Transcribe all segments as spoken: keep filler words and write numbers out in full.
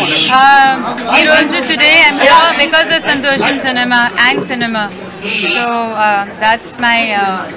Um, Erosu today I'm here because of Santosham Cinema and cinema. So uh, that's my uh,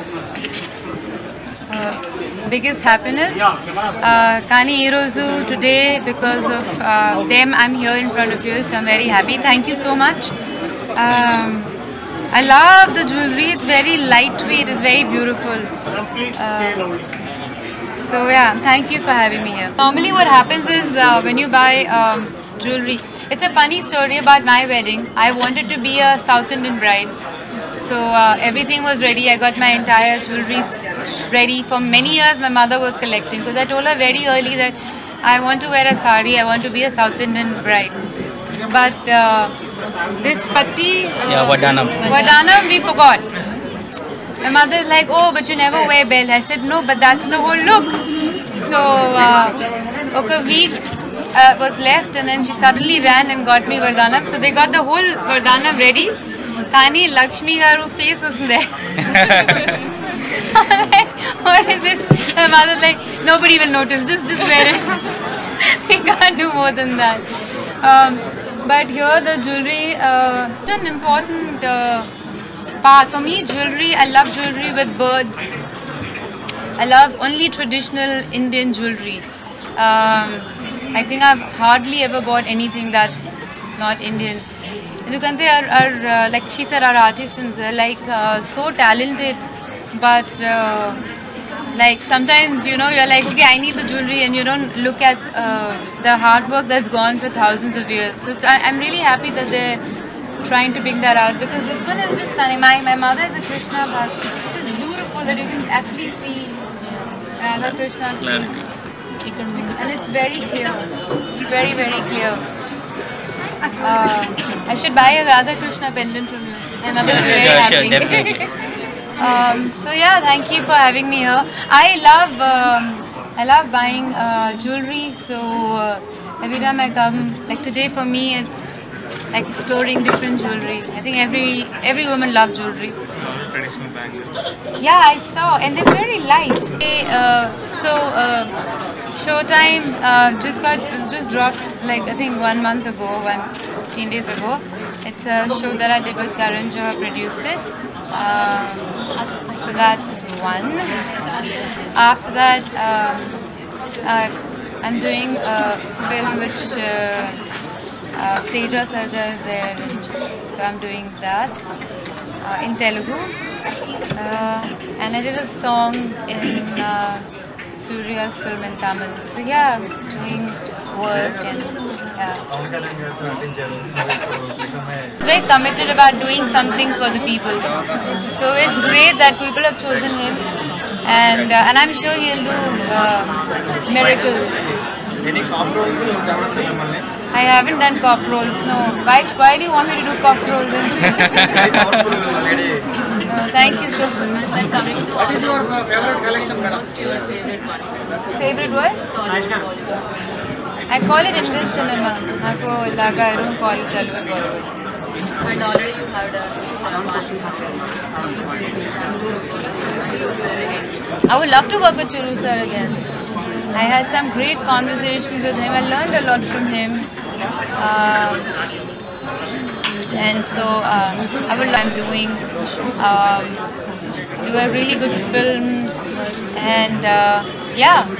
uh, biggest happiness. Uh, Kani Erosu today because of uh, them I'm here in front of you. So I'm very happy. Thank you so much. Um, I love the jewelry. It's very lightweight. It's very beautiful. Uh, So yeah, thank you for having me here. Normally what happens is uh, when you buy um, jewelry, it's a funny story about my wedding. I wanted to be a South Indian bride. So uh, everything was ready. I got my entire jewelry ready. For many years my mother was collecting because I told her very early that I want to wear a sari, I want to be a South Indian bride. But uh, this patti, yeah, Vadanam. Vadanam we forgot. My mother is like, oh, but you never wear belt. I said, no, but that's the whole look. So, uh, okay, a week uh, was left and then she suddenly ran and got me Vardhanam. So they got the whole Vardhanam ready. Kani Lakshmi Garu face wasn't there. I'm like, what is this? My mother's like, nobody will notice. Just, just wear it. We can't do more than that. Um, but here the jewelry, uh, it's an important uh, part. For me, jewelry, I love jewelry with birds. I love only traditional Indian jewelry. Um, I think I've hardly ever bought anything that's not Indian. Dukante are, are uh, like she said, our artisans are like uh, so talented, but uh, like sometimes, you know, you're like, okay, I need the jewelry, and you don't look at uh, the hard work that's gone for thousands of years. So it's, I, I'm really happy that they're trying to bring that out, because this one is just stunning. My, my mother is a Krishna bhakt. This is beautiful that you can actually see Radha Krishna sleeve. And it's very clear. It's very, very clear. Uh, I should buy a Radha Krishna pendant from you. My mother will be very happy. Definitely. um, so yeah, thank you for having me here. I love, um, I love buying uh, jewelry. So uh, every time I come, like today for me, it's like exploring different jewelry. I think every every woman loves jewelry. Traditional bangles. Yeah, I saw, and they're very light. Hey, uh, so uh, Showtime uh, just got it was just dropped like I think one month ago, one fifteen days ago. It's a show that I did with Karan Johar, produced it. Um, so that's one. After that, um, uh, I'm doing a film which. Uh, Uh, Teja Sarja is there, and so I'm doing that uh, in Telugu, uh, and I did a song in uh, Surya's film in Tamil. So yeah, doing work and yeah. It's very committed about doing something for the people. So it's great that people have chosen him, and uh, and I'm sure he'll do uh, miracles. Any cop roles? I haven't done cop roles, no. Why, why do you want me to do cop roles? Very powerful lady. No, thank you so much. What is your favorite collection, madam? Most your favorite one? Favorite what? I call it Indian cinema. Nako ilaga, I don't call it Telugu Bollywood. And already you had a Maharashtra. So is there any chance to work with Chiru sir again? I would love to work with Chiru sir again. I had some great conversations with him. I learned a lot from him. Uh, and so uh, I will I'm doing um, do a really good film, and uh, yeah.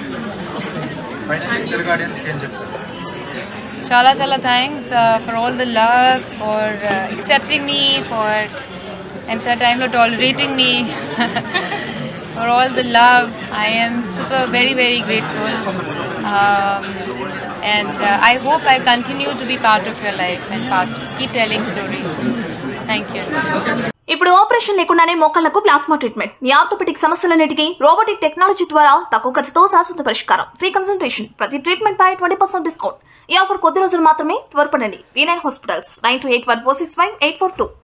Chala chala thanks uh, for all the love, for uh, accepting me, for and that time tolerating me. For all the love, I am super very very grateful, um, and uh, I hope I continue to be part of your life and part keep telling stories. Thank you. ఇప్పుడు operation లేకుండానే మోకాళ్లకు plasma treatment. మీ orthopaedic సమస్యలన్నిటికీ robotic technology ద్వారా తక్కువ ఖర్చుతో శాశ్వత పరిష్కారం. Free consultation. ప్రతి ట్రీట్మెంట్ పై ట్వంటీ పర్సెంట్ డిస్కౌంట్. ఈ ఆఫర్ కొద్ది రోజులు మాత్రమే. త్వరపడండి. V nine hospitals nine two eight one four six five eight four two.